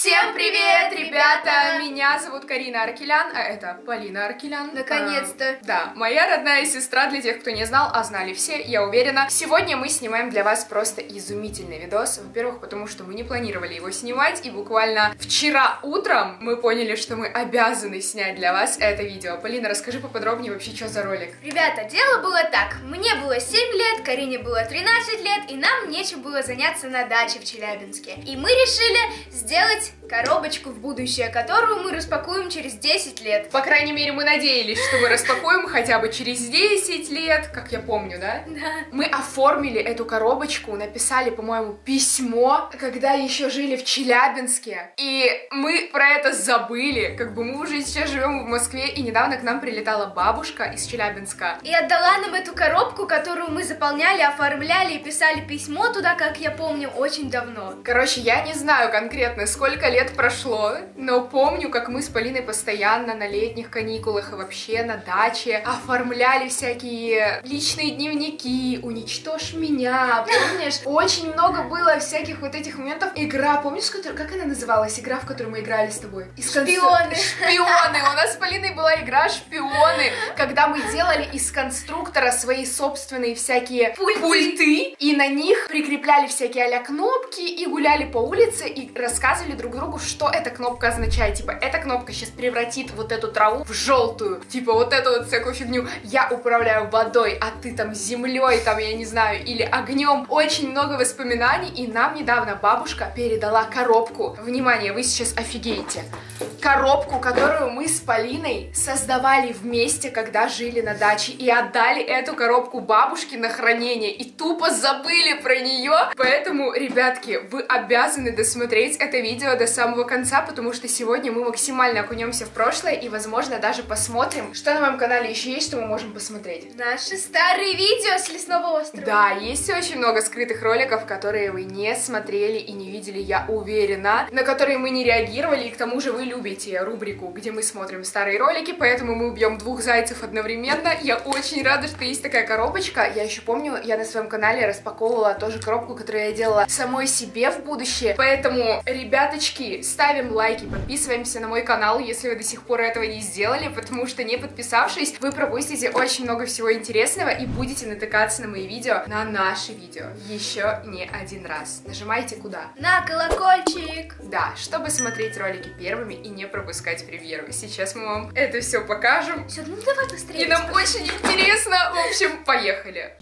Всем привет, ребята! Меня зовут Карина Аркелян, а это Полина Аркелян. Наконец-то! Да, моя родная сестра, для тех, кто не знал, а знали все, я уверена. Сегодня мы снимаем для вас просто изумительный видос. Во-первых, потому что мы не планировали его снимать, и буквально вчера утром мы поняли, что мы обязаны снять для вас это видео. Полина, расскажи поподробнее вообще, что за ролик. Ребята, дело было так. Мне было 7 лет, Карине было 13 лет, и нам нечем было заняться на даче в Челябинске. И мы решили сделать коробочку в будущее, которую мы распакуем через 10 лет. По крайней мере, мы надеялись, что мы распакуем хотя бы через 10 лет, как я помню, да? Да. Мы оформили эту коробочку, написали, по-моему, письмо, когда еще жили в Челябинске. И мы про это забыли, как бы мы уже сейчас живем в Москве, и недавно к нам прилетала бабушка из Челябинска. И отдала нам эту коробку, которую мы заполняли, оформляли и писали письмо туда, как я помню, очень давно. Короче, я не знаю конкретно, сколько лет прошло, но помню, как мы с Полиной постоянно на летних каникулах и вообще на даче оформляли всякие личные дневники, уничтожь меня, помнишь? Очень много было всяких вот этих моментов. Игра, помнишь, как она называлась? Игра, в которую мы играли с тобой? Шпионы. Шпионы! У нас с Полиной была игра «Шпионы», когда мы делали из конструктора свои собственные всякие пульты, и на них прикрепляли всякие а-ля кнопки, и гуляли по улице, и рассказывали друг другу, что эта кнопка означает. Типа, эта кнопка сейчас превратит вот эту траву в желтую. Типа, вот эту вот всякую фигню. Я управляю водой, а ты там землей, там, я не знаю, или огнем. Очень много воспоминаний, и нам недавно бабушка передала коробку. Внимание, вы сейчас офигеете. Коробку, которую мы с Полиной создавали вместе, когда жили на даче, и отдали эту коробку бабушке на хранение, и тупо забыли про нее. Поэтому, ребятки, вы обязаны досмотреть это видео до самого конца, потому что сегодня мы максимально окунемся в прошлое и, возможно, даже посмотрим, что на моем канале еще есть, что мы можем посмотреть. Наши старые видео с Лесного острова. Да, есть очень много скрытых роликов, которые вы не смотрели и не видели, я уверена, на которые мы не реагировали, и к тому же вы любите рубрику, где мы смотрим старые ролики, поэтому мы убьем двух зайцев одновременно. Я очень рада, что есть такая коробочка. Я еще помню, я на своем канале распаковывала тоже коробку, которую я делала самой себе в будущее. Поэтому, ребяточки, ставим лайки, подписываемся на мой канал, если вы до сих пор этого не сделали, потому что, не подписавшись, вы пропустите очень много всего интересного и будете натыкаться на мои видео, на наши видео еще не один раз. Нажимайте куда? На колокольчик. Да, чтобы смотреть ролики первыми и не пропускать премьеру. Сейчас мы вам это все покажем. Все, ну давай быстрее. И нам очень интересно. В общем, поехали.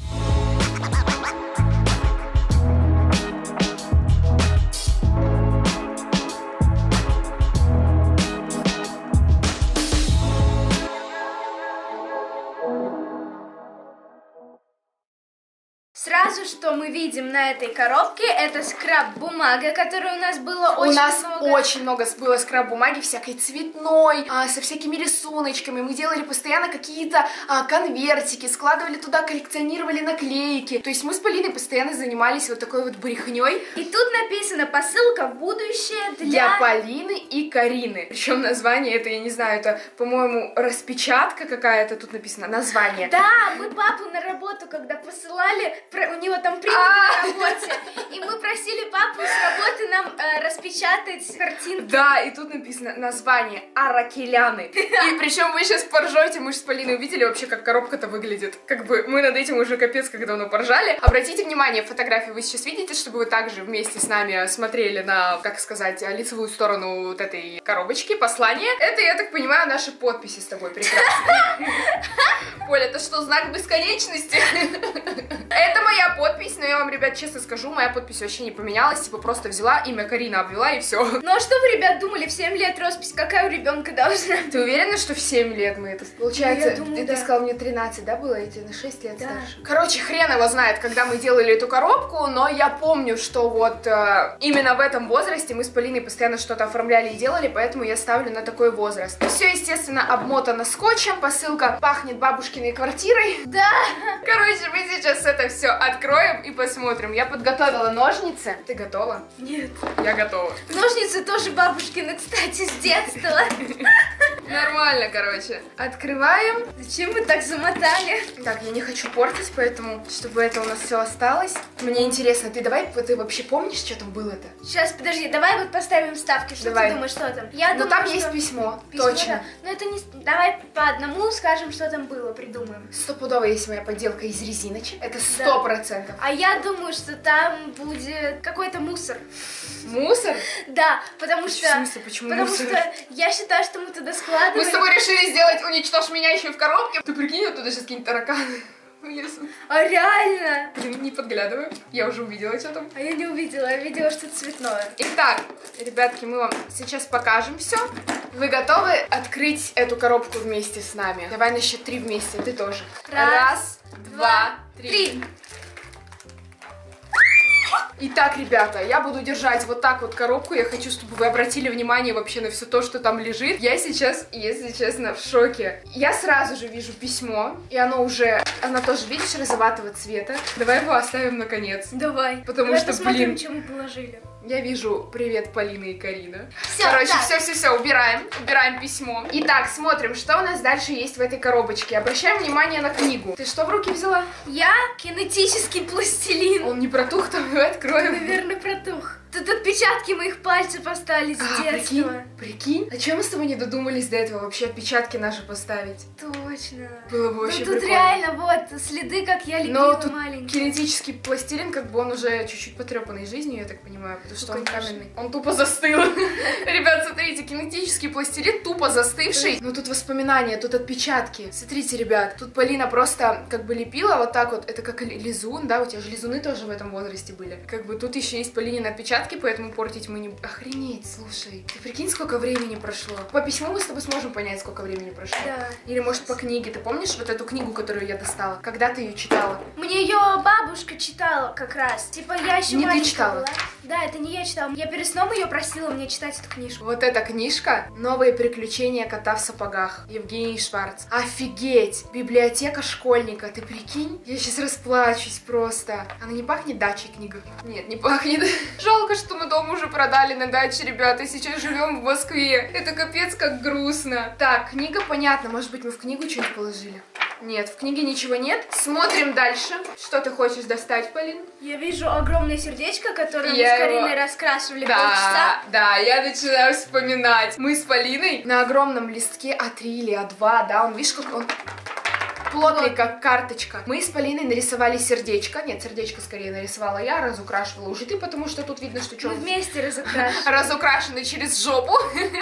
Сразу, что мы видим на этой коробке, это скраб-бумага, которая у нас было очень много. У нас очень много было скраб-бумаги, всякой цветной, со всякими рисуночками. Мы делали постоянно какие-то конвертики, складывали туда, коллекционировали наклейки. То есть мы с Полиной постоянно занимались вот такой вот брехней. И тут написано «Посылка в будущее для Полины и Карины». Причем название это, я не знаю, это, по-моему, распечатка какая-то тут написано, название. Да, мы папу на работу, когда посылали, у него там принт на работе, и мы просили папу с работы нам распечатать картинки. Да, и тут написано название Аракеляны. И причем вы сейчас поржете, мы же с Полиной увидели вообще, как коробка-то выглядит. Как бы мы над этим уже капец как давно поржали. Обратите внимание, фотографию вы сейчас видите, чтобы вы также вместе с нами смотрели на, как сказать, лицевую сторону вот этой коробочки, послание. Это, я так понимаю, наши подписи с тобой прекрасные. Поля, это что, знак бесконечности? Это моя подпись, но я вам, ребят, честно скажу, моя подпись вообще не поменялась, типа просто взяла имя Карина, обвела и все. Ну а что вы, ребят, думали, в 7 лет роспись какая у ребенка должна? Ты уверена, что в 7 лет мы это? Получается, я думаю, ты да. сказал, мне 13, да, было? И ты на 6 лет да. старше. Короче, хрен его знает, когда мы делали эту коробку, но я помню, что вот именно в этом возрасте мы с Полиной постоянно что-то оформляли и делали, поэтому я ставлю на такой возраст. Все, естественно, обмотано скотчем, посылка пахнет бабушкиной квартирой. Да. Короче, мы сейчас с этой это все откроем и посмотрим. Я подготовила ножницы. Ты готова? Нет. Я готова. Ножницы тоже бабушкины, кстати, с детства. Нормально, короче. Открываем. Зачем вы так замотали? Так, я не хочу портить, поэтому, чтобы это у нас все осталось. Мне интересно, ты вообще помнишь, что там было-то? Сейчас, подожди, давай вот поставим ставки. Что Давай. ты думаешь, что там? Я Ну думаю, там что... есть письмо, Письмо, точно. да. Но это не... Давай по одному скажем, что там было, придумаем. Стопудово есть моя подделка из резиночек. Это 100%. Да. А я думаю, что там будет какой-то мусор. Мусор? Да, потому что... В смысле, почему Потому мусор? что я считаю, что мы туда складываем... Мы с тобой решили сделать «Уничтожь меня» еще в коробке. Ты прикинь, вот туда сейчас какие-нибудь тараканы влезут. А реально? Блин, не подглядываю. Я уже увидела, что там. А я не увидела, я видела что-то цветное. Итак, ребятки, мы вам сейчас покажем все. Вы готовы открыть эту коробку вместе с нами? Давай на счет 3 вместе, ты тоже. Раз, два, три. Итак, ребята, я буду держать вот так вот коробку. Я хочу, чтобы вы обратили внимание вообще на все то, что там лежит. Я сейчас, если честно, в шоке. Я сразу же вижу письмо, и оно тоже, видишь, розоватого цвета. Давай его оставим наконец. Давай. Потому Давай что, посмотрим, блин, что мы положили. я вижу «Привет, Полина и Карина». Всё, Короче, так. все, убираем письмо. Итак, смотрим, что у нас дальше есть в этой коробочке. Обращаем внимание на книгу. Ты что в руки взяла? Я кинетический пластилин. Он не протух, там его откроем. Наверное, протух. Тут отпечатки моих пальцев остались с детства. Прикинь? А чем мы с тобой не додумались до этого вообще отпечатки наши поставить? Точно. Было бы вообще Ну тут прикольно. реально вот следы, как я лепила Но тут маленький. кинетический пластилин, как бы он уже чуть-чуть потрепанный жизнью, я так понимаю, потому что он конечно. каменный. Он тупо застыл. Ребят, смотрите, кинетический пластилин тупо застывший. Но тут воспоминания, тут отпечатки. Смотрите, ребят, тут Полина просто как бы лепила вот так вот. Это как лизун, да? У тебя же лизуны тоже в этом возрасте были. Как бы тут еще есть Полинины отпечатки, поэтому портить мы не... Охренеть, слушай. Ты прикинь, сколько времени прошло. По письму мы с тобой сможем понять, сколько времени прошло. Да. Или может по книге. Ты помнишь вот эту книгу, которую я достала? Когда ты ее читала? Мне ее бабушка читала как раз. Типа я еще Не ты маленькая читала? была. Да, это не я читала. Я перед сном ее просила мне читать эту книжку. Вот эта книжка «Новые приключения кота в сапогах». Евгений Шварц. Офигеть! Библиотека школьника. Ты прикинь? Я сейчас расплачусь просто. Она не пахнет дачей, книга? Нет, не пахнет. Жалко, что мы дом уже продали на даче, ребята. Сейчас живем в Москве. Это капец как грустно. Так, книга понятно. Может быть, мы в книгу что-нибудь положили? Нет, в книге ничего нет. Смотрим дальше. Что ты хочешь достать, Полин? Я вижу огромное сердечко, которое мы с Кариной раскрашивали полчаса. Да, я начинаю вспоминать. Мы с Полиной на огромном листке А3 или А2, да, он, видишь, как он плотный, как карточка. Мы с Полиной нарисовали сердечко. Нет, сердечко скорее нарисовала я, разукрашивала уже ты, потому что тут видно, что Мы что вместе разукрашивали. разукрашены через жопу.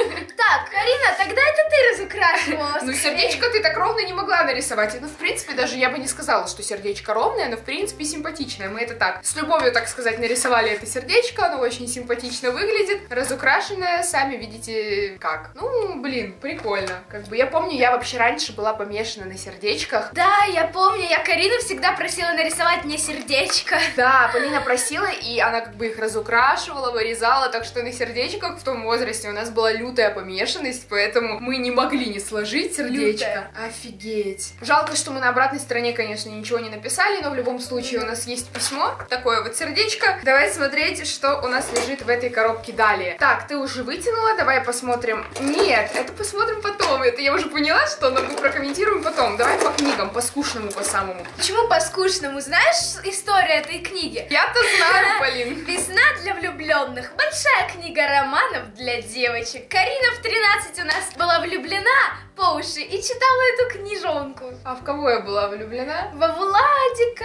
Так, Карина, тогда это ты разукрашивала. Ну, сердечко ты так ровно не могла нарисовать. Ну, в принципе, даже я бы не сказала, что сердечко ровное, но, в принципе, симпатичное. Мы это так, с любовью, так сказать, нарисовали это сердечко. Оно очень симпатично выглядит. Разукрашенное, сами видите, как. Ну, блин, прикольно. Как бы я помню, я вообще раньше была помешана на сердечках. Да, я помню, я Карину всегда просила нарисовать мне сердечко. Да, Полина просила, и она как бы их разукрашивала, вырезала, так что на сердечках в том возрасте у нас была лютая помешанность, поэтому мы не могли не сложить сердечко. Лютая. Офигеть. Жалко, что мы на обратной стороне, конечно, ничего не написали, но в любом случае у нас есть письмо, такое вот сердечко. Давай смотреть, что у нас лежит в этой коробке далее. Так, ты уже вытянула, давай посмотрим. Нет, это посмотрим потом, это я уже поняла, что мы прокомментируем потом. Давай по книгам, по скучному, по самому. Почему по скучному? Знаешь историю этой книги? Я-то знаю, Полин. «Весна для влюбленных». Большая книга романов для девочек. Карина в 13 у нас была влюблена по уши и читала эту книжонку. А в кого я была влюблена? Во Владика.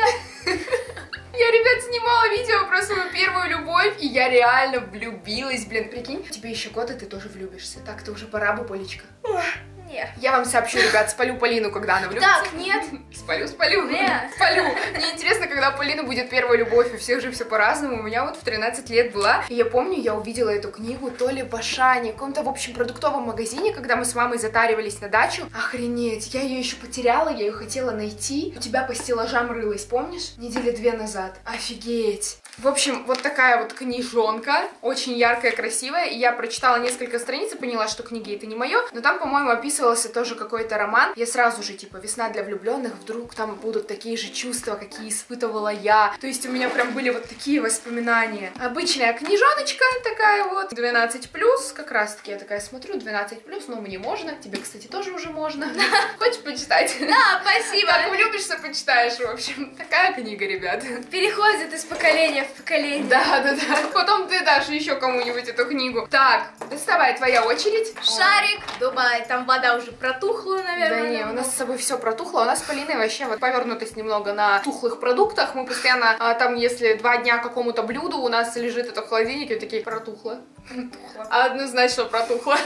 Я, ребят, снимала видео про свою первую любовь, и я реально влюбилась, блин, прикинь. Тебе еще год, и ты тоже влюбишься. Так, ты уже пора, бабулечка. Нет. Я вам сообщу, ребят, спалю Полину, когда она влюбится. Так, нет. Спалю. Нет. Спалю. Мне интересно, когда у Полины будет первая любовь, у всех же все по-разному. У меня вот в 13 лет была, и я помню, я увидела эту книгу то ли в Ашане, в каком-то, в общем, продуктовом магазине, когда мы с мамой затаривались на дачу. Охренеть, я ее еще потеряла, я ее хотела найти. У тебя по стеллажам рылась, помнишь? Недели 2 назад. Офигеть. В общем, вот такая вот книжонка, очень яркая, красивая, и я прочитала несколько страниц и поняла, что книги это не мое, но там, по-моему, описывался тоже какой-то роман. Я сразу же, типа, весна для влюбленных, вдруг там будут такие же чувства, какие испытывала я. То есть у меня прям были вот такие воспоминания. Обычная книжоночка такая вот, 12+, как раз-таки я такая смотрю, 12+, но мне можно, тебе, кстати, тоже уже можно. Хочешь почитать? Да, спасибо. Как влюбишься, почитаешь, в общем. Такая книга, ребят. Переходит из поколения в поколение. Да. Потом ты дашь еще кому-нибудь эту книгу. Так, доставай, твоя очередь. Шарик, Дубай, там вода уже протухла, наверное. Да не, у нас с собой все протухло. У нас с Полиной вообще вот повернутость немного на тухлых продуктах. Мы постоянно там, если 2 дня какому-то блюду у нас лежит это в холодильнике, такие протухло. Однозначно протухло.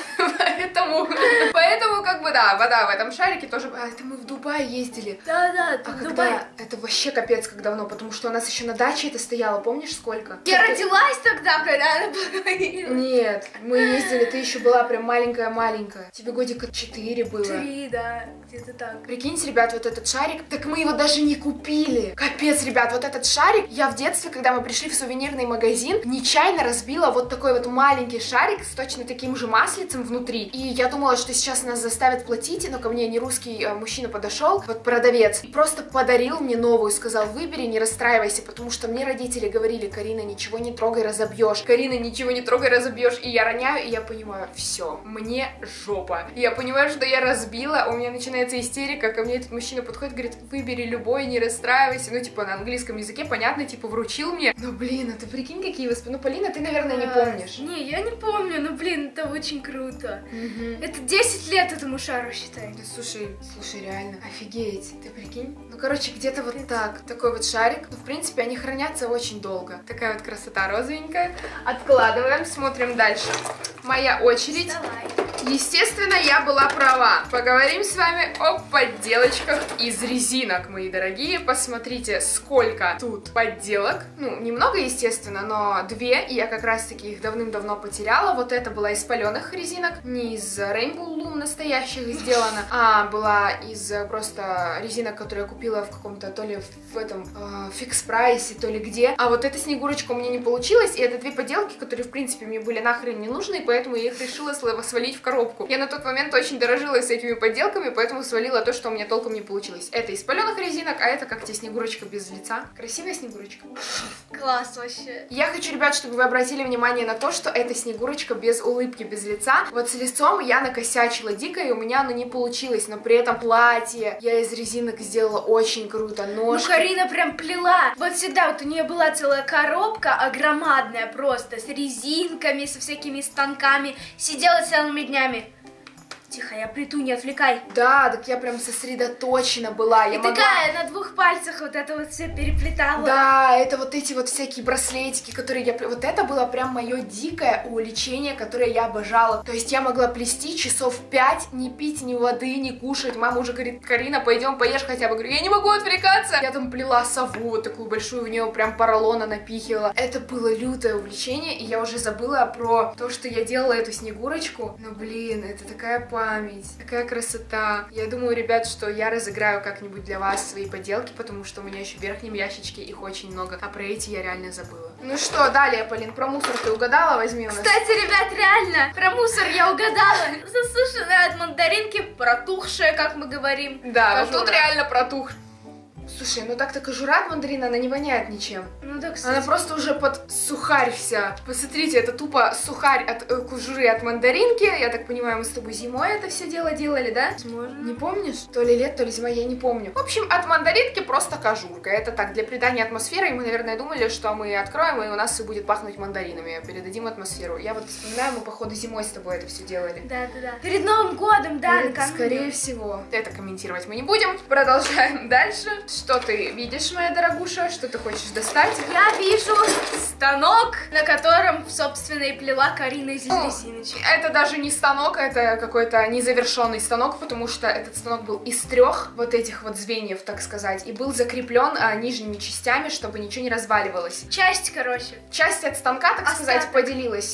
Поэтому как бы да, вода в этом шарике тоже. А это мы в Дубай ездили. Да, А Дубай. когда? Это вообще капец как давно, потому что у нас еще на даче это стояло, помнишь сколько? Я родилась тогда, когда она появилась. Нет, мы ездили, ты еще была прям маленькая-маленькая. Тебе годика 4 было. 3, да, где-то так. Прикиньте, ребят, вот этот шарик, так мы его даже не купили. Капец, ребят, вот этот шарик, я в детстве, когда мы пришли в сувенирный магазин, нечаянно разбила вот такой вот маленький шарик с точно таким же маслицем внутри. И я думала, что сейчас нас заставят платить, но ко мне не русский мужчина подошел, вот продавец, и просто подарил мне новую, сказал, выбери, не расстраивайся, потому что мне родители говорили, Карина, ничего не трогай, разобьешь. Карина, ничего не трогай, разобьешь. И я роняю, и я понимаю, все, мне жопа. И я понимаю, что я разбила, у меня начинается истерика, ко мне этот мужчина подходит, говорит, выбери любой, не расстраивайся. Ну, типа, на английском языке, понятно, типа, вручил мне. Но, блин, а ты прикинь, какие воспоминания. Ну, Полина, ты, наверное, не помнишь. Не, я не помню, но, блин, это очень круто. Это 10 лет этому шару, считай. Да, слушай, реально, офигеть, ты прикинь? Ну, короче, где-то вот так, такой вот шарик. Ну, в принципе, они хранятся очень долго. Такая вот красота розовенькая. Откладываем, смотрим дальше. Моя очередь. Давай. Естественно, я была права. Поговорим с вами о подделочках из резинок, мои дорогие. Посмотрите, сколько тут подделок. Ну, немного, естественно, но 2. И я как раз-таки их давным-давно потеряла. Вот это была из паленых резинок. Не из Rainbow Loom настоящих сделана, а была из просто резинок, которые я купила в каком-то, то ли в этом фикс-прайсе, то ли где. А вот эта снегурочка у меня не получилась. И это 2 поделки, которые, в принципе, мне были нахрен не нужны. И поэтому я их решила свалить в коробку. Я на тот момент очень дорожила с этими поделками, поэтому свалила то, что у меня толком не получилось. Это из паленых резинок, а это как тебе снегурочка без лица. Красивая снегурочка. Класс вообще. Я хочу, ребят, чтобы вы обратили внимание на то, что это снегурочка без улыбки, без лица. Вот с лицом я накосячила дико, и у меня оно не получилось, но при этом платье я из резинок сделала очень круто, ножки. Ну, Карина прям плела. Вот всегда вот у нее была целая коробка, огромадная просто, с резинками, со всякими станками. Сидела целыми днями. Тихо, я плету, не отвлекай. Да, так я прям сосредоточена была. И такая на 2 пальцах вот это вот все переплетала. Да, это вот эти вот всякие браслетики, которые я... Вот это было прям мое дикое увлечение, которое я обожала. То есть я могла плести часов 5, не пить ни воды, не кушать. Мама уже говорит, Карина, пойдем поешь хотя бы. Говорю, я не могу отвлекаться. Я там плела сову вот такую большую, в нее прям поролона напихивала. Это было лютое увлечение, и я уже забыла про то, что я делала эту снегурочку. Но, блин, это такая память, такая красота. Я думаю, ребят, что я разыграю как-нибудь для вас свои поделки, потому что у меня еще в верхнем ящичке их очень много, а про эти я реально забыла. Ну что, далее, Полин, про мусор ты угадала? Возьми у нас. Кстати, ребят, реально, про мусор я угадала. Засушенные от мандаринки, протухшая, как мы говорим. Да, вот тут реально протух. Слушай, ну так-то кожура от мандарина, она не воняет ничем. Ну да, кстати. Она просто уже под сухарь вся. Посмотрите, это тупо сухарь от кожуры от мандаринки. Я так понимаю, мы с тобой зимой это все дело делали, да? Возможно. Не помнишь? То ли лет, то ли зима, я не помню. В общем, от мандаринки просто кожурка. Это так, для придания атмосферы. И мы, наверное, думали, что мы откроем, и у нас все будет пахнуть мандаринами. Передадим атмосферу. Я вот вспоминаю, мы, походу, зимой с тобой это все делали. Да. Перед Новым годом, да, накануне. Скорее всего. Это комментировать мы не будем. Продолжаем дальше. Что ты видишь, моя дорогуша? Что ты хочешь достать? Я вижу станок, на котором, собственно, и плела Карина из резиночек. Это даже не станок, это какой-то незавершенный станок, потому что этот станок был из 3 вот этих вот звеньев, так сказать, и был закреплен нижними частями, чтобы ничего не разваливалось. Часть, короче. Часть от станка, так сказать, Остаток. поделилась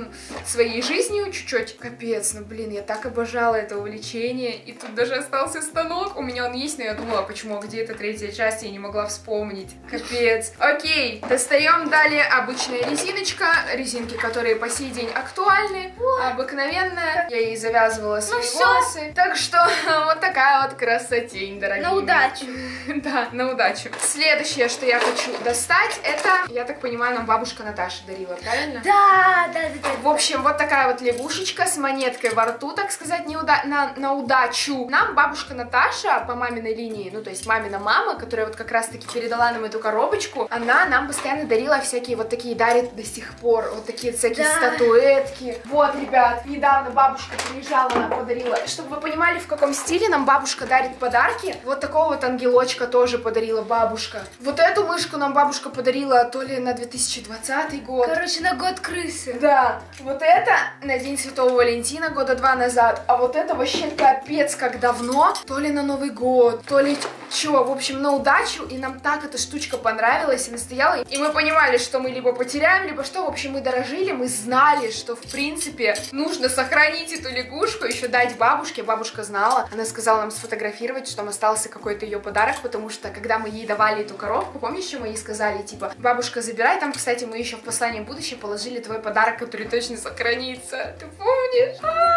своей жизнью чуть-чуть. Капец, ну блин, я так обожала это увлечение, и тут даже остался станок. У меня он есть, но я думала, почему, а где этот 3 третья часть, я не могла вспомнить. Капец. Окей, достаем далее обычная резиночка. Резинки, которые по сей день актуальны. Обыкновенная. Я ей завязывала свои волосы. Так что вот такая вот красотень, дорогие. На удачу. Да, на удачу. Следующее, что я хочу достать, это, я так понимаю, нам бабушка Наташа дарила, правильно? Да. В общем, вот такая вот лягушечка с монеткой во рту, так сказать, на удачу. Нам бабушка Наташа по маминой линии, ну, то есть мамина мама, которая вот как раз-таки передала нам эту коробочку, она нам постоянно дарила всякие вот такие, дарит до сих пор, вот такие всякие статуэтки. Вот, ребят, недавно бабушка приезжала, она подарила. Чтобы вы понимали, в каком стиле нам бабушка дарит подарки, вот такого вот ангелочка тоже подарила бабушка. Вот эту мышку нам бабушка подарила то ли на 2020 год. Короче, на год крысы. Да, вот это на День Святого Валентина года 2 назад, а вот это вообще капец как давно, то ли на Новый год, то ли чё, в общем, на удачу, и нам так эта штучка понравилась и настояла, и мы понимали, что мы либо потеряем, либо что, в общем, мы дорожили, мы знали, что, в принципе, нужно сохранить эту лягушку, еще дать бабушке, бабушка знала, она сказала нам сфотографировать, что там остался какой-то ее подарок, потому что, когда мы ей давали эту коробку, помнишь, что мы ей сказали, типа, бабушка, забирай, там, кстати, мы еще в послании в будущее положили твой подарок, который точно сохранится, ты помнишь?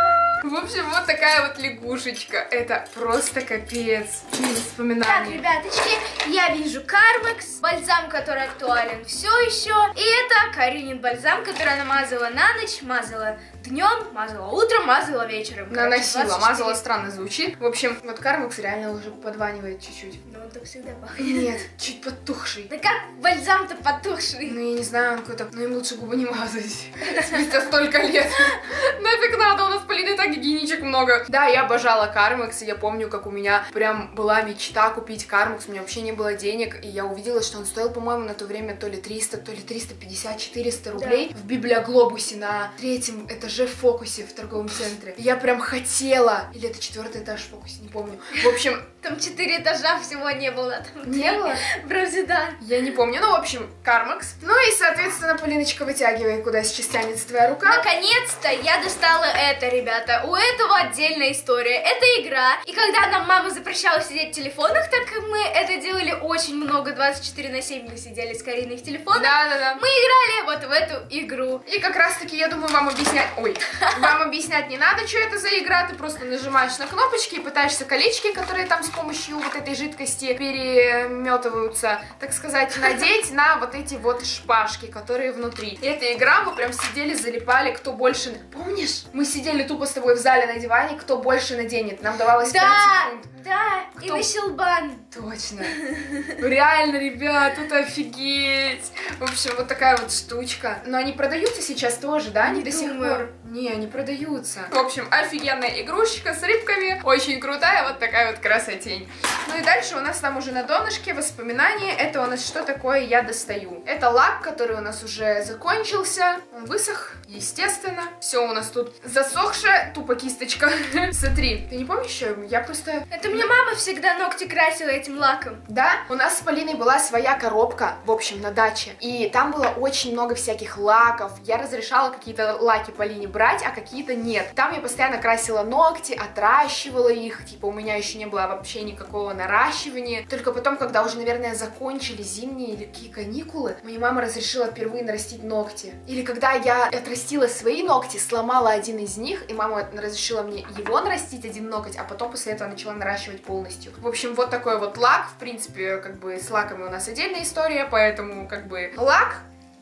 В общем, вот такая вот лягушечка, это просто капец, вспоминание. Так, ребяточки, я вижу Кармекс, бальзам, который актуален все еще, и это Каринин бальзам, который она мазала на ночь, мазала днем, мазала утром, мазала вечером. Наносила, 24. Мазала странно звучит. В общем, вот Кармекс реально уже подванивает чуть-чуть. Ну, он так всегда пахнет. Нет, чуть потухший. Да как бальзам-то потухший? Ну, я не знаю, он какой-то... Ну, им лучше губы не мазать. Спустя столько лет. Нафиг надо, у нас, Полина, и так гигиеничек много. Да, я обожала Кармекс, и я помню, как у меня прям была мечта купить Кармекс. У меня вообще не было денег, и я увидела, что он стоил, по-моему, на то время то ли 300, то ли 350-400 рублей в Библиоглобусе на 3-м этаже в Фокусе в торговом центре. Я прям хотела. Или это 4-й этаж в Фокусе, не помню. В общем... Там 4 этажа всего не было. Там не было? Вроде да. Я не помню. Ну, в общем, Кармекс. Ну и, соответственно, Полиночка, вытягивай, куда сейчас тянется твоя рука. Наконец-то я достала это, ребята. У этого отдельная история. Это игра. И когда нам мама запрещала сидеть в телефонах, так мы это делали очень много. 24/7 мы сидели с Кариной в телефонах. Да. Мы играли вот в эту игру. И как раз-таки, я думаю, вам объяснять... Ой, вам объяснять не надо, что это за игра. Ты просто нажимаешь на кнопочки и пытаешься колечки, которые там с помощью вот этой жидкости переметываются, так сказать, надеть на вот эти вот шпажки, которые внутри. И эта игра, мы прям сидели, залипали, кто больше... Помнишь? Мы сидели тупо с тобой в зале на диване, кто больше наденет. Нам давалось 5 секунд. Да, кто... и на щелбан. Точно. Реально, ребят, тут офигеть. В общем, вот такая вот штучка. Но они продаются сейчас тоже, да? Они до сих пор? Не, они продаются. В общем, офигенная игрушечка с рыбками. Очень крутая, вот такая вот красотень. Ну и дальше у нас там уже на донышке воспоминания. Это у нас что такое я достаю. Это лак, который у нас уже закончился. Он высох, естественно. Все у нас тут засохшая, тупо кисточка. Смотри, ты не помнишь, что я просто... Это мне мама всегда ногти красила этим лаком. Да, у нас с Полиной была своя коробка, в общем, на даче. И там было очень много всяких лаков. Я разрешала какие-то лаки Полине брать, а какие-то нет. Там я постоянно красила ногти, отращивала их. Типа у меня еще не было вообще никакого наращивания. Только потом, когда уже, наверное, закончили зимние или какие каникулы, моя мама разрешила впервые нарастить ногти. Или когда я отрастила свои ногти, сломала один из них, и мама разрешила мне его нарастить, один ноготь, а потом после этого начала наращивать полностью. В общем, вот такой вот лак. В принципе, как бы с лаками у нас отдельная история, поэтому как бы лак...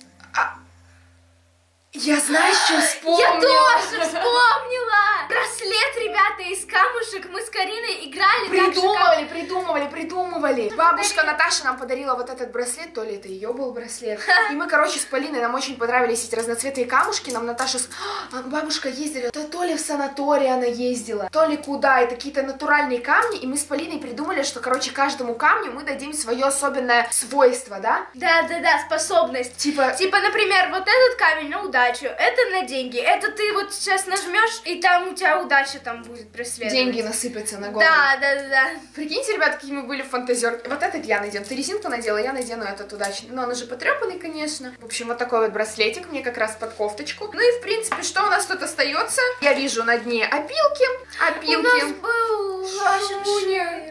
Я знаю, что вспомнила. Я тоже вспомнила! Браслет, ребята, из камушек. Мы с Кариной играли. Придумывали. Бабушка Наташа нам подарила вот этот браслет, то ли это ее был браслет. И мы, короче, с Полиной, нам очень понравились эти разноцветные камушки. Нам Наташа... Бабушка ездила, то ли в санаторий она ездила, то ли куда. Это какие-то натуральные камни. И мы с Полиной придумали, что, короче, каждому камню мы дадим свое особенное свойство, да? Да, способность. Типа, например, вот этот камень на удачу, это на деньги. Это ты вот сейчас нажмешь, и там у тебя удача там будет преследовать. Деньги насыпятся на голову. Да. Прикиньте, ребят, какие мы были фантазерки. Вот этот я надену. Ты резинку надела, я надену этот удачный. Но он уже потрепанный, конечно. В общем, вот такой вот браслетик мне как раз под кофточку. Ну и, в принципе, что у нас тут остается? Я вижу на дне опилки. У нас был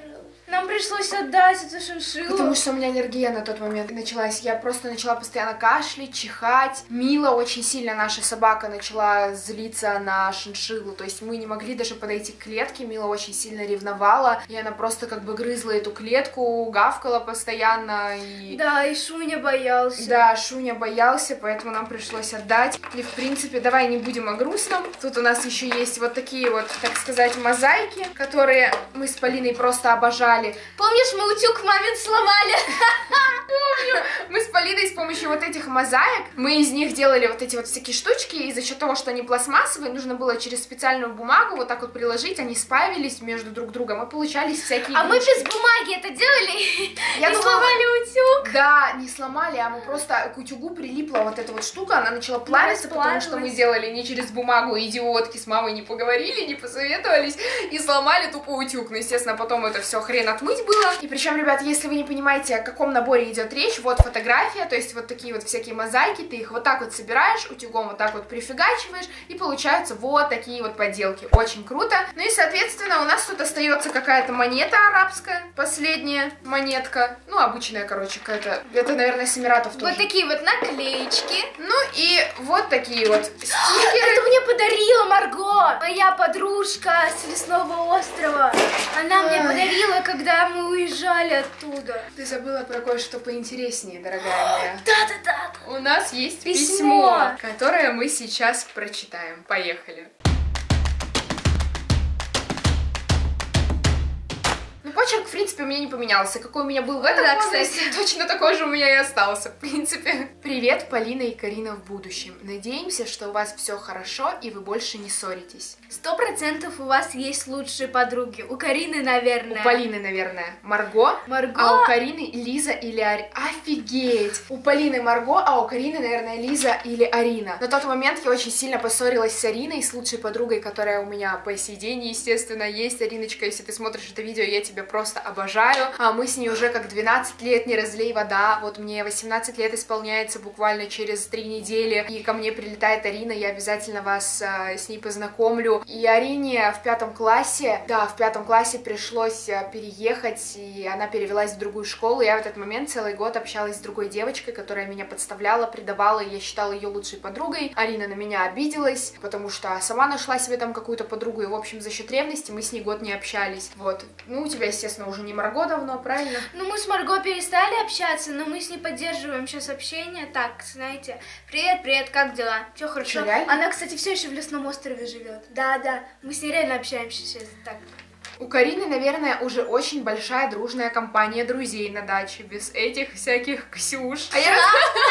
Нам пришлось отдать эту шиншиллу. Потому что у меня аллергия на тот момент началась. Я просто начала постоянно кашлять, чихать. Мила очень сильно, наша собака, начала злиться на шиншиллу. То есть мы не могли даже подойти к клетке. Мила очень сильно ревновала. И она просто как бы грызла эту клетку, гавкала постоянно. И... Да, и Шуня боялся. Да, Шуня боялся, поэтому нам пришлось отдать. И в принципе, давай не будем о грустном. Тут у нас еще есть вот такие вот, так сказать, мозаики, которые мы с Полиной просто обожали. Помнишь, мы утюг мамин сломали? Помню. Мы с Полиной с помощью вот этих мозаик, мы из них делали вот эти вот всякие штучки, и за счет того, что они пластмассовые, нужно было через специальную бумагу вот так вот приложить, они спаивались между друг другом, и получались всякие А игрушки. мы без бумаги это делали? Я и думала, сломали утюг? Да, не сломали, а мы просто к утюгу прилипла вот эта вот штука, она начала плавиться, потому что мы делали не через бумагу, идиотки, с мамой не поговорили, не посоветовались, и сломали тупо утюг. Ну, естественно, потом это все хрен отмыть было. И причем, ребят, если вы не понимаете, о каком наборе идет речь, вот фотография, то есть вот такие вот всякие мозаики, ты их вот так вот собираешь, утюгом вот так вот прифигачиваешь, и получаются вот такие вот поделки. Очень круто. Ну и, соответственно, у нас тут остается какая-то монета арабская, последняя монетка, ну, обычная, короче, какая-то, это, наверное, с Эмиратов тоже. Вот такие вот наклеечки. Ну и вот такие вот стикеры. Это мне подарила Марго, моя подружка с Лесного острова. Она мне подарила, когда мы уезжали оттуда. Ты забыла про кое-что поинтереснее, дорогая моя. Да-да-да. У нас есть Письмо, которое мы сейчас прочитаем. Поехали. Ну, почерк, в принципе, у меня не поменялся. Какой у меня был в этом возрасте, точно такой же у меня и остался, в принципе. Привет, Полина и Карина в будущем. Надеемся, что у вас все хорошо и вы больше не ссоритесь. 100% у вас есть лучшие подруги. У Карины, наверное. У Полины, наверное, Марго. Марго. А у Карины Лиза или Арина. Офигеть! У Полины Марго, а у Карины, наверное, Лиза или Арина. На тот момент я очень сильно поссорилась с Ариной, с лучшей подругой, которая у меня по сей день, естественно, есть. Ариночка, если ты смотришь это видео, я тебя просто обожаю. А мы с ней уже как 12 лет, не разлей вода. Вот мне 18 лет исполняется буквально через 3 недели. И ко мне прилетает Арина, я обязательно вас с ней познакомлю. И Арине в 5 классе, да, в 5 классе пришлось переехать, и она перевелась в другую школу. Я в этот момент целый год общалась с другой девочкой, которая меня подставляла, предавала, и я считала ее лучшей подругой. Арина на меня обиделась, потому что сама нашла себе там какую-то подругу, и, в общем, за счет ревности мы с ней год не общались. Вот. Ну, у тебя, естественно, уже не Марго давно, правильно? Ну, мы с Марго перестали общаться, но мы с ней поддерживаем сейчас общение. Так, знаете, привет, привет, как дела? Все хорошо? Что, реально? Она, кстати, все еще в Лесном острове живет. Да, мы с ней реально общаемся сейчас. Так. У Карины, наверное, уже очень большая дружная компания друзей на даче, без этих всяких Ксюш. А я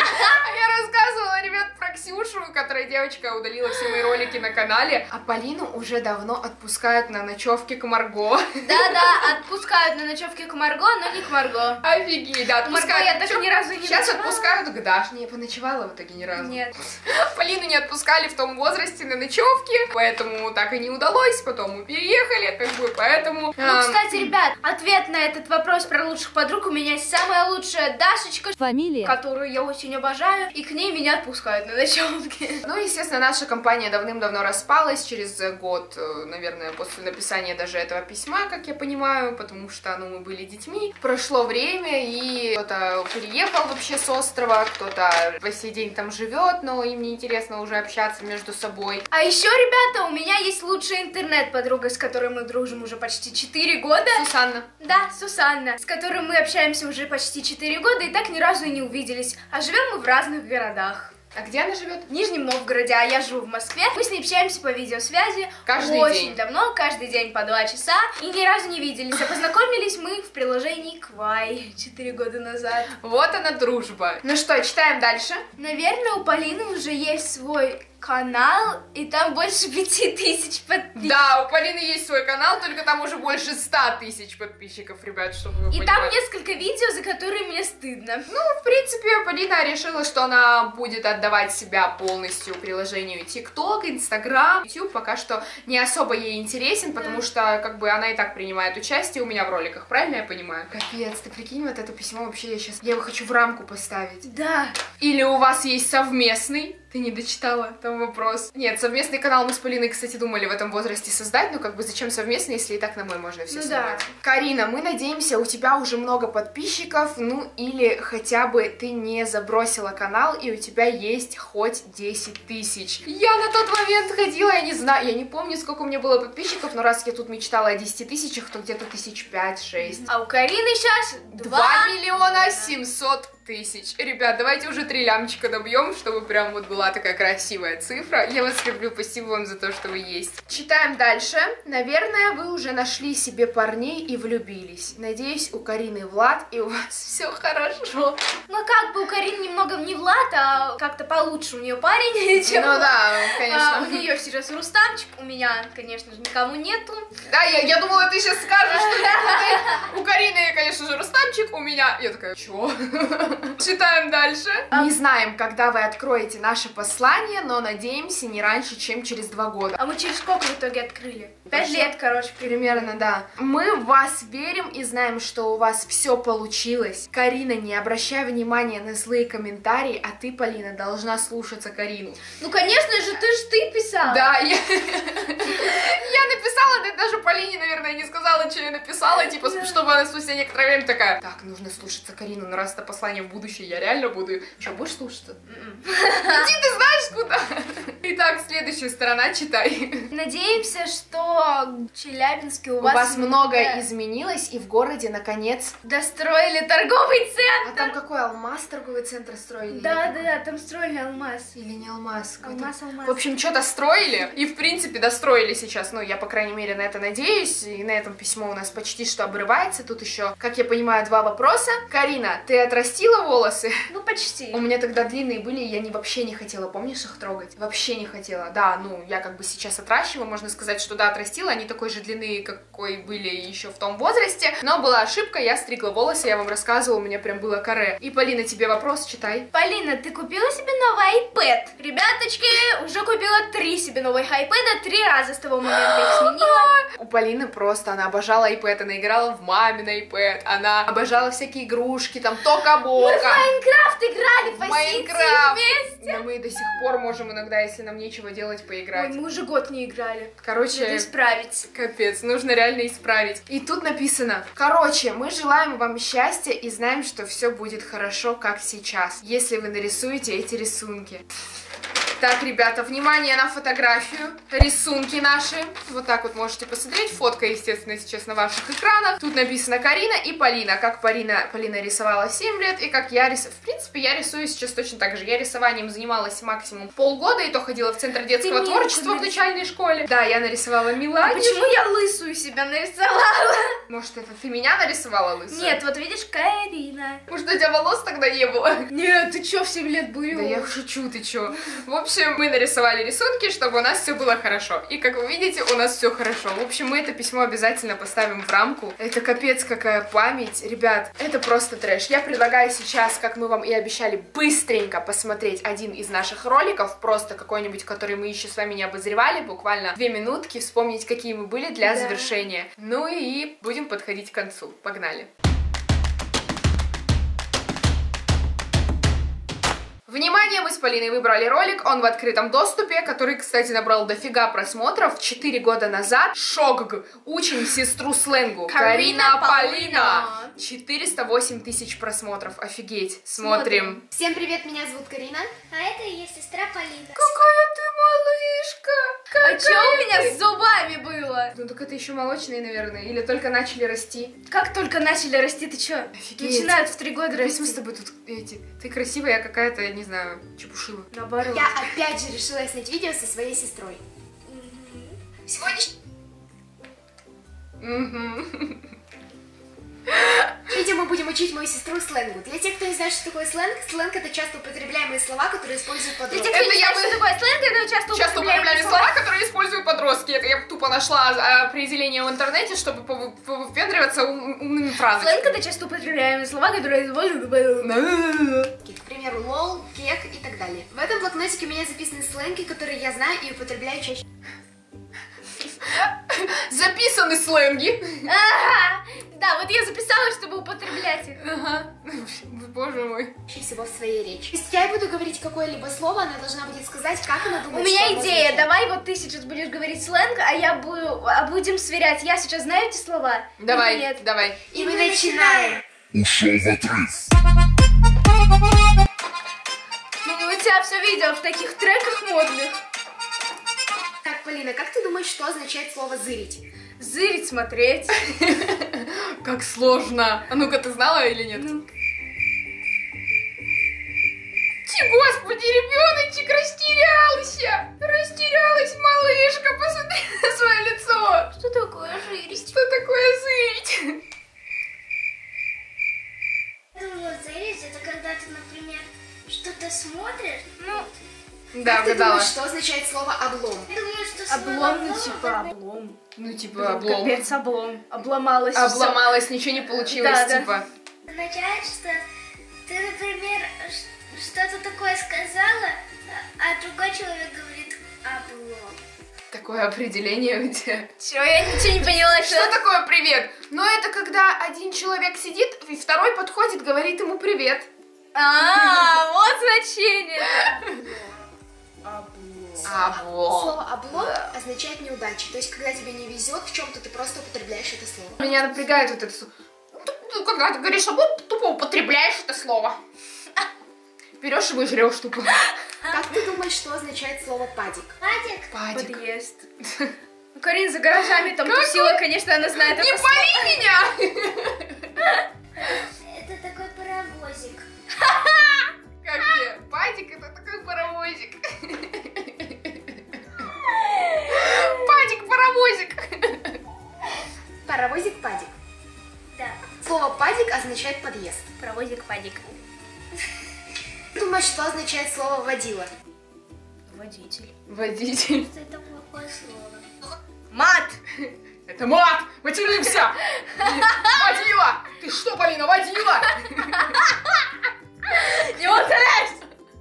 рассказывала, ребят, про Ксюшу, которая девочка удалила все мои ролики на канале, а Полину уже давно отпускают на ночевки к Марго. Да, отпускают на ночевки к Марго, но не к Марго. Офигеть, да, отпускают. Марго я так ни разу не Сейчас ночевала. отпускают к Даше. Не поночевала в итоге ни разу. Нет. Полину не отпускали в том возрасте на ночевки, поэтому так и не удалось. Потом мы переехали, как бы, поэтому... Ну, кстати, ребят, ответ на этот вопрос про лучших подруг у меня есть самая лучшая Дашечка, Фамилия. которую я очень обожаю, и к ней меня отпускают на ночевки. Ну, естественно, наша компания давным-давно распалась, через год, наверное, после написания даже этого письма, как я понимаю, потому что, ну, мы были детьми. Прошло время, и кто-то переехал вообще с острова, кто-то по сей день там живет, но им не интересно уже общаться между собой. А еще, ребята, у меня есть лучшая интернет-подруга, с которой мы дружим уже почти 4 года. Сусанна. Да, Сусанна, с которой мы общаемся уже почти 4 года и так ни разу и не увиделись. А живем мы в разных городах. А где она живет? В Нижнем Новгороде, а я живу в Москве. Мы с ней общаемся по видеосвязи Каждый очень день. давно, каждый день по 2 часа. И ни разу не виделись. А познакомились мы в приложении Квай 4 года назад. Вот она дружба. Ну что, читаем дальше. Наверное, у Полины уже есть свой канал, и там больше 5000 подписчиков. Да, у Полины есть свой канал, только там уже больше 100 тысяч подписчиков, ребят, чтобы вы И понимали. там несколько видео, за которые мне стыдно. Ну, в принципе, Полина решила, что она будет отдавать себя полностью приложению TikTok, Instagram, YouTube пока что не особо ей интересен, потому что, как бы, она и так принимает участие у меня в роликах, правильно я понимаю? Капец, ты прикинь, вот это письмо вообще я его хочу в рамку поставить. Да. Или у вас есть совместный Ты не дочитала, там вопрос. Нет, совместный канал мы с Полиной, кстати, думали в этом возрасте создать, но как бы зачем совместный, если и так на мой можно все снимать. Да. Карина, мы надеемся, у тебя уже много подписчиков, ну или хотя бы ты не забросила канал, и у тебя есть хоть 10 тысяч. Я на тот момент ходила, я не знаю, я не помню, сколько у меня было подписчиков, но раз я тут мечтала о 10 тысячах, то где-то 5-6. А у Карины сейчас 2 миллиона 700 тысяч. Ребят, давайте уже 3 лямчика добьем, чтобы прям вот была такая красивая цифра. Я вас люблю, спасибо вам за то, что вы есть. Читаем дальше. Наверное, вы уже нашли себе парней и влюбились. Надеюсь, у Карины Влад, и у вас все хорошо. Ну, как бы у Карины немного не Влад, а как-то получше у нее парень, чем ну да, конечно. У нее сейчас Рустамчик, у меня, конечно же, никому нету. Да, я думала, ты сейчас скажешь, что у Карины, конечно же, Рустамчик, у меня... Я такая, чё? Читаем дальше. Не знаем, когда вы откроете наше послание, но надеемся не раньше, чем через 2 года. А мы через сколько в итоге открыли? 5 лет, короче. Примерно, да. Мы в вас верим и знаем, что у вас все получилось. Карина, не обращай внимания на злые комментарии, а ты, Полина, должна слушаться Карину. Ну, конечно же, ты писала. Да, я написала, ты даже Полине, наверное, не сказала, что я написала, типа, чтобы она спустя некоторое время такая, так, нужно слушаться Карину, но раз это послание в будущее, я реально буду... Что, будешь слушаться? Иди, ты знаешь куда? Итак, следующая сторона, читай. Надеемся, что в Челябинске у вас многое изменилось, и в городе, наконец... достроили торговый центр. А там какой, Алмаз торговый центр строили? Да, там строили Алмаз. Или не Алмаз? Алмаз. В общем, что-то строили, и в принципе достроили сейчас, ну, я, по крайней мере, на это надеюсь, и на этом письмо у нас почти что обрывается. Тут еще, как я понимаю, 2 вопроса. Карина, ты отрастила волосы? Ну, почти. У меня тогда длинные были, и я вообще не хотела, помнишь, их трогать? Вообще не хотела. Да, ну, я как бы сейчас отращиваю, можно сказать, что да, отрастила, они такой же длины, какой были еще в том возрасте, но была ошибка, я стригла волосы, я вам рассказывала, у меня прям было каре. И, Полина, тебе вопрос, читай. Полина, ты купила себе новый iPad? Ребяточки, уже купила 3 себе новых iPad, 3 раза с того момента их сменила. У Полины просто, она обожала iPad, она играла в мамин iPad, она обожала всякие игрушки, там, Тока-Бока. Мы в Майнкрафт играли по Майнкрафт вместе. Да мы до сих пор можем иногда, если нам нечего делать, поиграть. Ой, мы уже год не играли. Короче, надо исправить. Капец, нужно реально исправить. И тут написано, короче, мы желаем вам счастья и знаем, что все будет хорошо, как сейчас, если вы нарисуете эти рисунки. Так, ребята, внимание на фотографию, рисунки наши. Вот так вот можете посмотреть. Фотка, естественно, сейчас на ваших экранах. Тут написано Карина и Полина. Как Полина рисовала 7 лет, и как я рисую. В принципе, я рисую сейчас точно так же. Я рисованием занималась максимум полгода, и то ходила в Центр детского творчества в начальной школе. Да, я нарисовала Милане. А почему я лысую себя нарисовала? Может, это ты меня нарисовала лысую? Нет, вот видишь, Карина. Может, у тебя волос тогда не было? Нет, ты чё, в 7 лет был? Да я шучу, ты чё? В общем, мы нарисовали рисунки, чтобы у нас все было хорошо. И, как вы видите, у нас все хорошо. В общем, мы это письмо обязательно поставим в рамку. Это капец какая память. Ребят, это просто трэш. Я предлагаю сейчас, как мы вам и обещали, быстренько посмотреть один из наших роликов, просто какой-нибудь, который мы еще с вами не обозревали, буквально 2 минутки, вспомнить, какие мы были для завершения. Ну и будем подходить к концу. Погнали! Внимание, мы с Полиной выбрали ролик, он в открытом доступе, который, кстати, набрал дофига просмотров 4 года назад. Шок! Учим сестру сленгу. Карина Полина. 408 тысяч просмотров, офигеть. Смотрим. Всем привет, меня зовут Карина. А это ее сестра Полина. Какая ты малышка! А что у меня с зубами было? Ну так это еще молочные, наверное, или только начали расти. Как только начали расти, ты что? Офигеть. Начинают в 3 года расти. Мы с тобой тут эти... Ты красивая, я какая-то, не знаю, чепушила. Наоборот. Я опять же решила снять видео со своей сестрой. Сегодня... Видео мы будем учить мою сестру сленгу. Для тех, кто не знает, что такое сленг, сленг это часто употребляемые слова, которые используют подростки. Для тех, кто не знает, что такое сленг, это часто употребляемые слова, которые используют подростки. Это я тупо нашла определение в интернете, чтобы повыпендриваться умными фразами. Сленг это часто употребляемые слова, которые используют... К примеру, лол, кек и так далее. В этом блокнотике у меня записаны сленги, которые я знаю и употребляю чаще. Записаны сленги. Ага. Да, вот я записала, чтобы употреблять их. Ага. боже мой. Чаще всего в своей речи. Если я буду говорить какое-либо слово, она должна будет сказать, как она У думает, меня что оно идея, означает. давай вот ты сейчас будешь говорить сленг, а я будем сверять. Я сейчас знаю эти слова? Давай, Или нет? давай. И мы начинаем. Ушел в отрыв. Ну, у тебя все видео в таких треках модных. Так, Полина, как ты думаешь, что означает слово «зырить»? Зырить, смотреть. Как сложно. А ну-ка, ты знала или нет? Ну. Господи, ребеночек растерялся! Растерялась малышка, посмотри на свое лицо! Что такое зырить? Что такое зырить? Я думаю, зырить это когда ты, например, что-то смотришь. Ну, Да, Как ты угадала. думаешь, что означает слово «облом»? Я думаю, что слово облом, ну «облом» типа облом. Ну, типа, облом. Капец, облом. Обломалась. всё. Обломалась, ничего не получилось, Да, да. типа. означает, что ты, например, что-то такое сказала, а другой человек говорит «облом». Такое определение у тебя. Чё, я ничего не поняла, Что такое привет? Ну, это когда один человек сидит, и второй подходит, говорит ему привет. Вот значение. Облом. Слово «облом» означает неудача. То есть, когда тебе не везет в чем-то, ты просто употребляешь это слово. Меня напрягает вот это слово. Ну, когда ты говоришь облом, ты тупо употребляешь это слово. Берешь его и жрешь тупо. Как ты думаешь, что означает слово «падик»? Падик. Падик. Подъезд. Ну, Карин за гаражами там тусила, конечно, она знает Не это слово. пали меня! Это такой паровозик. Как тебе? Падик это такой паровозик. Падик-паровозик. Паровозик «падик». Да. Слово «падик» означает «подъезд». Паровозик, падик. Ты думаешь, что означает слово «водила»? Водитель. Водитель. Что это плохое слово. Мат! Это мат! Материмся! Водила! Ты что, Полина, водила? Не ударяйся!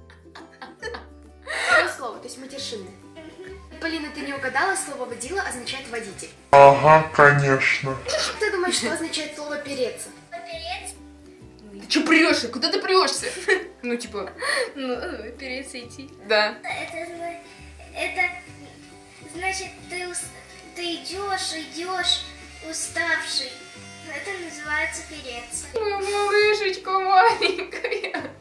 Какое слово? То есть матершинное. Полина, ты не угадала, слово «водила» означает «водитель». Ага, конечно. Как ты думаешь, что означает слово «переться»? Поперец. Ты что прешься? Куда ты прешься? Ну, типа, Ну, перейти идти. да. Это значит, ты идешь уставший. Это называется переться. Моя малышечка маленькая.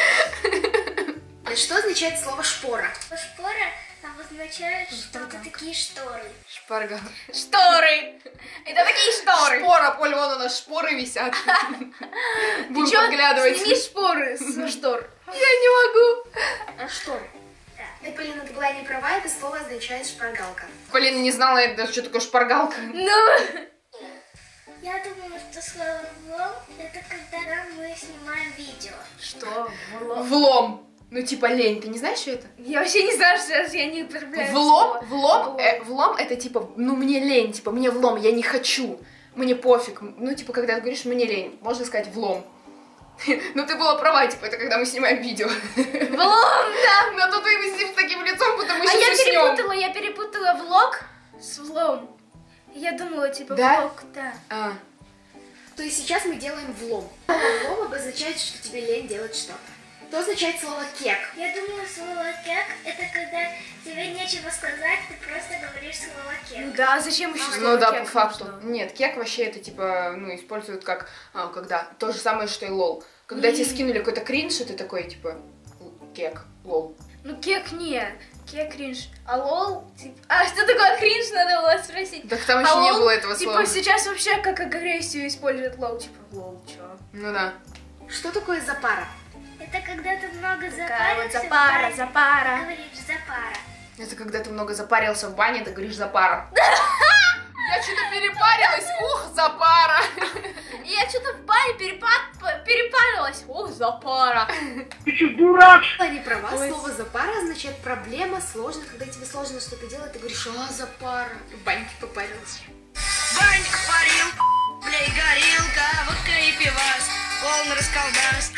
Что означает слово «шпора»? Шпора обозначает, что это такие шторы. Шпарга. Шторы! Это такие шторы! Шпора, Поль, вон у нас шпоры висят. Будем Чё, подглядывать. сними шпоры со штор. Я не могу. Шторы. Да, Полина, ты была не права, это слово означает «шпаргалка». Полина не знала даже, что такое шпаргалка. Ну, Я думаю, что слово «влом» это когда мы снимаем видео. что? Влом? Влом. Ну, типа лень. Ты не знаешь, что это? Я вообще не знаю, что я не употребляю Влом, слово. влом это типа, ну мне лень, типа мне влом, я не хочу, мне пофиг. Ну типа, когда ты говоришь мне лень, можно сказать влом. Ну ты была права, типа это когда мы снимаем видео. Влом, да! Но тут мы сидим с таким лицом, будто мы А сейчас уснем. я перепутала влог с влом. Я думала, типа, Да? влог, да. А, То есть сейчас мы делаем влом. Влом обозначает, что тебе лень делать что-то. Что означает слово «кек»? Я думаю, слово «кек» это когда тебе нечего сказать, ты просто говоришь слово Ну «кек». да, зачем еще ну слово да, кек по факту. нужно? Нет, кек вообще это типа, ну, используют как, когда, то же самое, что и лол. Когда тебе скинули какой-то кринж, и ты такой, типа, кек, лол. Ну кек не, кек кринж. А лол, типа... А что такое кринж, надо было спросить. Так там еще не лол, было этого типа, слова. сейчас вообще как агрессию используют лол, типа, лол, чё? Ну да. Что такое запара? Это когда ты много Такая вот запарился, запара, запара. говоришь запара. Это когда ты много запарился в бане, ты говоришь запара. Я что-то перепарилась, ух, запара. И я что-то в бане перепарилась. Ох, запара. Была не права, Ой. слово «запара» означает проблема, сложно. Когда тебе сложно что-то делать, ты говоришь запара. В баньке попарилась. Банька, парилка, бля и горилка, водка и пивас, полный расколбас.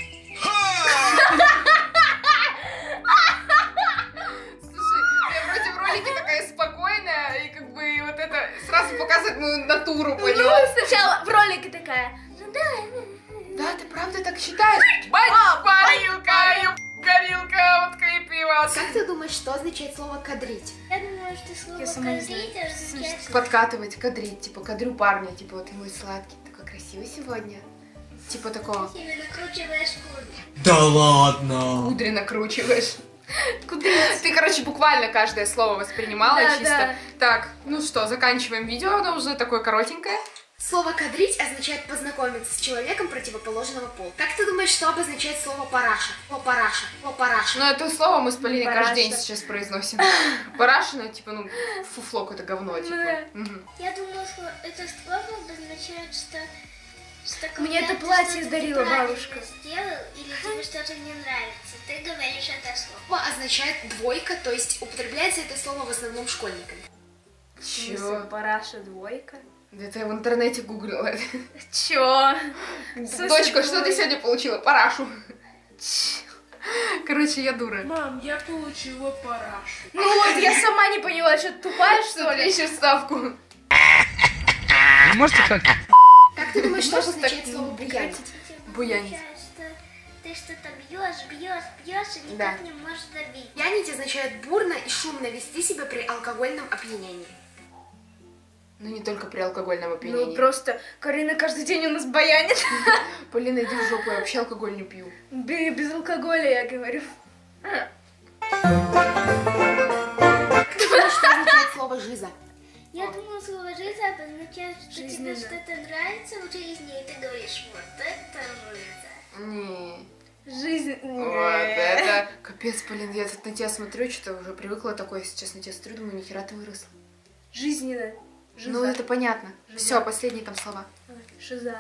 Слушай, я вроде в ролике такая спокойная, и как бы вот это сразу показывает мою натуру, Ну, поняла? сначала в ролике такая, ну да, Да, ты правда так считаешь? Горилка, водка и пиво. Как ты думаешь, что означает слово кадрить? Я думаю, что слово Я сама не знаю, «кадрить» означает... Подкатывать, кадрить, типа кадрю парня, типа вот мой сладкий, такой красивый сегодня. Типа такого. Ты накручиваешь кудри. Да ладно. Кудри накручиваешь. Ты, короче, буквально каждое слово воспринимала Да, чисто. да. Так, ну что, заканчиваем видео, оно уже такое коротенькое. Слово «кадрить» означает познакомиться с человеком противоположного пола. Как ты думаешь, что обозначает слово «параша»? Слово «параша», слово «параша». Ну, это слово мы с Полиной каждый день Параша. сейчас произносим. Параша, ну, типа, ну, фуфло какое-то говно, типа. Да. Мгм. Я думала, что это слово обозначает, что Мне это когда ты платье что-то дарила неправильно бабушка. сделал, или тебе что-то не нравится, ты говоришь это слово. Слово означает «двойка», то есть употребляется это слово в основном школьниками. Чё? Параша двойка. Да это я в интернете гуглила. Чё? Дочка, что ты сегодня получила? Парашу. Короче, я дура. Мам, я получила парашу. Ну вот, я сама не поняла, что ты тупая, что Что ли? ли? Ищешь ставку. Вы можете как? Как ты думаешь, что Может, обозначает так слово «буянить»? Буянить. Означает, что ты что-то бьешь и никак Да. не можешь добить. Буянить означает бурно и шумно вести себя при алкогольном опьянении. Ну, не только при алкогольном Ну опьянении. просто Карина каждый день у нас баянит. Полина, иди в жопу, я вообще алкоголь не пью. Без алкоголя, я говорю. Как ты думаешь, что означает слово «жиза»? Я думала, слово «жизнь» обозначает, что тебе Жизненно. что-то нравится в жизни, и ты говоришь, вот это жизнь. Не. Жизнь. Вот это... Капец, Полин, я тут на тебя смотрю, что-то уже привыкла такое, сейчас на тебя смотрю, думаю, нихера ты выросла. Жизненно. Ну, это понятно. Жиза. Все, последние там слова. Шиза.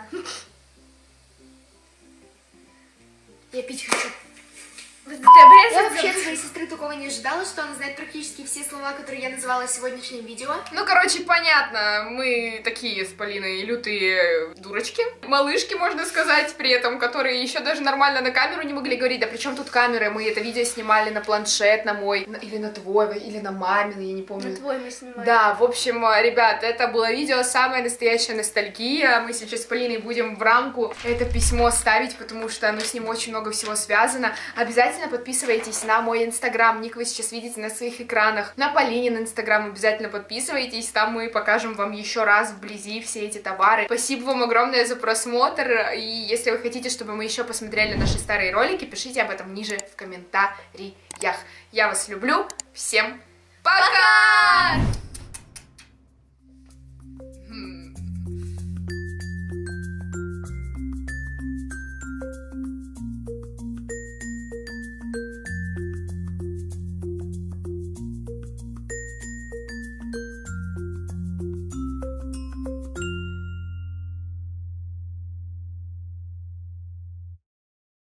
Я пить хочу. Ты Я обрезать вообще от своей сестры такого не ожидала, что она знает практически все слова, которые я называла в сегодняшнем видео. Ну, короче, понятно, мы такие с Полиной лютые дурочки, малышки, можно сказать, при этом, которые еще даже нормально на камеру не могли говорить. Да причем тут камеры, мы это видео снимали на планшет, на мой, или на твой, или на мамин, я не помню. На твой мы снимаем. Да, в общем, ребят, это было видео «Самая настоящая ностальгия». Мы сейчас с Полиной будем в рамку это письмо ставить, потому что оно с ним очень много всего связано. Обязательно подписывайтесь на мой инстаграм, ник вы сейчас видите на своих экранах. На Полинин инстаграм обязательно подписывайтесь, там мы покажем вам еще раз вблизи все эти товары. Спасибо вам огромное за просмотр, и если вы хотите, чтобы мы еще посмотрели наши старые ролики, пишите об этом ниже в комментариях. Я вас люблю, всем пока!